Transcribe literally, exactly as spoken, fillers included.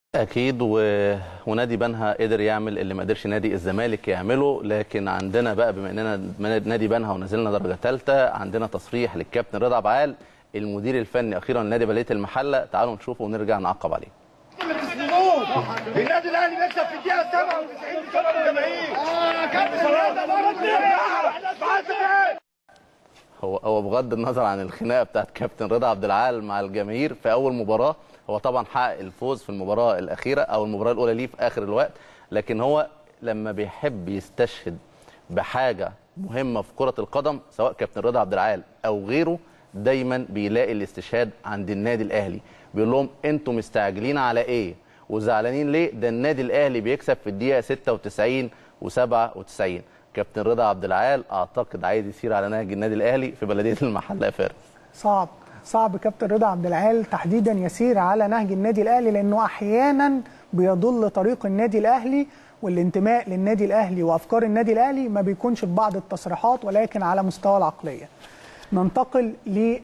اكيد و... ونادي بنها قدر يعمل اللي ما قدرش نادي الزمالك يعمله، لكن عندنا بقى بما اننا نادي بنها ونزلنا درجه ثالثه عندنا تصريح للكابتن رضا عبعال المدير الفني اخيرا لنادي بلديه المحله. تعالوا نشوفه ونرجع نعقب عليه. النادي الاهلي بيكسب في الدقيقه سبعة وتسعين بسبب الجماهير. اه كابتن هو هو بغض النظر عن الخناقه بتاعت كابتن رضا عبد العال مع الجماهير في اول مباراه، هو طبعا حقق الفوز في المباراه الاخيره او المباراه الاولى ليه في اخر الوقت، لكن هو لما بيحب يستشهد بحاجه مهمه في كره القدم سواء كابتن رضا عبد العال او غيره دايما بيلاقي الاستشهاد عند النادي الاهلي. بيقول لهم انتوا مستعجلين على ايه وزعلانين ليه؟ ده النادي الاهلي بيكسب في الدقيقه ستة وتسعين وسبعة وتسعين. كابتن رضا عبد العال اعتقد عايز يسير على نهج النادي الاهلي في بلديه المحله يا فارس. صعب صعب كابتن رضا عبد العال تحديدا يسير على نهج النادي الاهلي، لانه احيانا بيضل طريق النادي الاهلي والانتماء للنادي الاهلي وافكار النادي الاهلي ما بيكونش في بعض التصريحات ولكن على مستوى العقليه. ننتقل ل